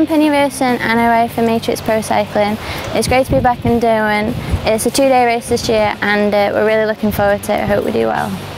I'm Penny Rowson and I ride for Matrix Pro Cycling. It's great to be back in Derwent. It's a 2-day race this year and we're really looking forward to it. I hope we do well.